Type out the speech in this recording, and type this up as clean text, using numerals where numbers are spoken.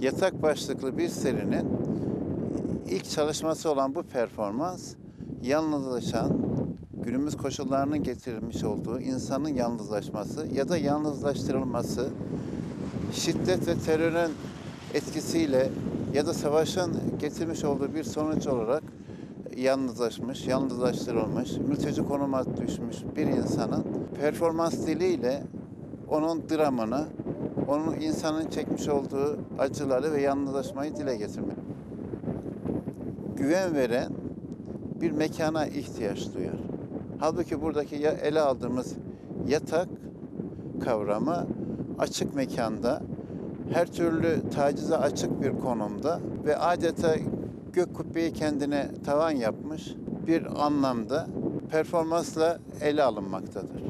Yatak başlıklı bir serinin ilk çalışması olan bu performans, yalnızlaşan, günümüz koşullarının getirmiş olduğu insanın yalnızlaşması ya da yalnızlaştırılması, şiddet ve terörün etkisiyle ya da savaşın getirmiş olduğu bir sonuç olarak yalnızlaşmış, yalnızlaştırılmış, mülteci konuma düşmüş bir insanın performans diliyle onun dramını, onun insanın çekmiş olduğu acıları ve yalnızlaşmayı dile getirmek. Güven veren bir mekana ihtiyaç duyar. Halbuki buradaki ele aldığımız yatak kavramı açık mekanda, her türlü tacize açık bir konumda ve adeta gök kubbeyi kendine tavan yapmış bir anlamda performansla ele alınmaktadır.